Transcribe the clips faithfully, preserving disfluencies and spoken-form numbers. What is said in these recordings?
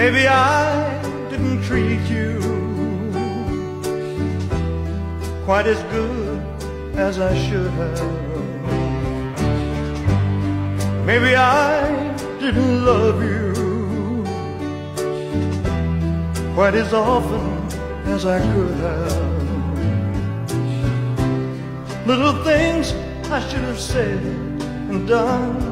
Maybe I didn't treat you quite as good as I should have. Maybe I didn't love you quite as often as I could have. Little things I should have said and done,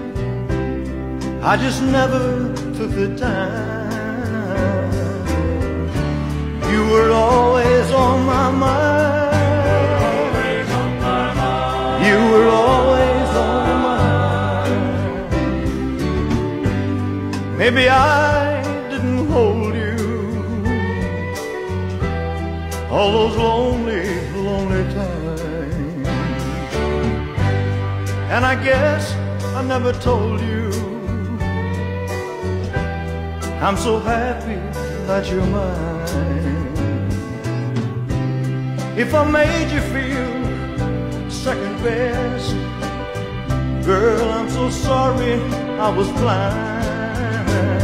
I just never took the time. You were always on my mind. Always on my mind. You were always on my mind. Maybe I didn't hold you all those lonely, lonely times. And I guess I never told you I'm so happy that you're mine. If I made you feel second best, girl, I'm so sorry I was blind.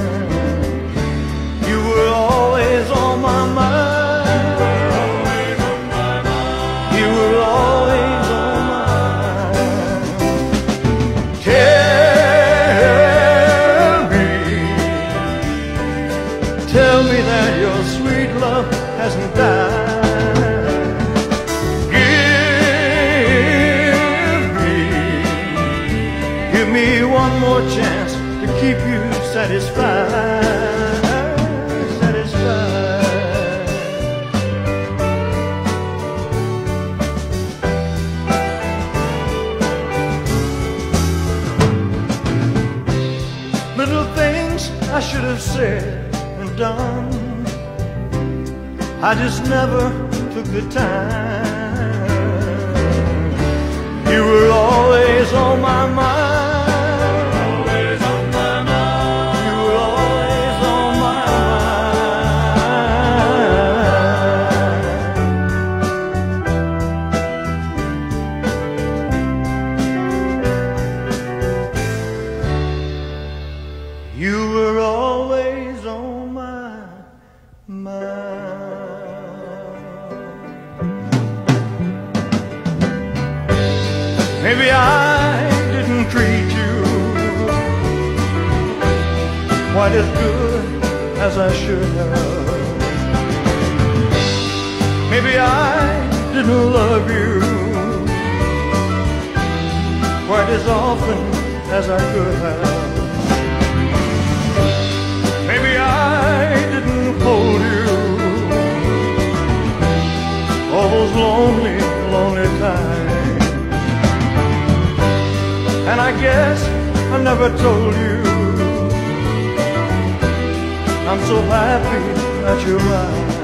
You were always on my mind. Always on my mind. You were always on my mind. Tell me, tell me that your sweet love hasn't died. Give me, give me one more chance to keep you satisfied, satisfied. Little things I should have said and done, I just never took the time. You were always on my mind. Always on my mind. You were always on my mind. You were always on my mind. Maybe I didn't treat you quite as good as I should have. Maybe I didn't love you quite as often as I could have. Maybe I didn't hold you all those lonely, lonely times. And I guess I never told you I'm so happy that you're mine.